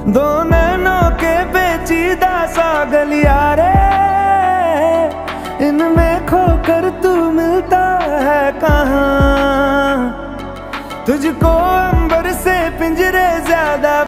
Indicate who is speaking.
Speaker 1: दो नैनों के पेचीदा सा गलियारे, इनमें खोकर तू मिलता है कहाँ। तुझको अंबर से पिंजरे ज्यादा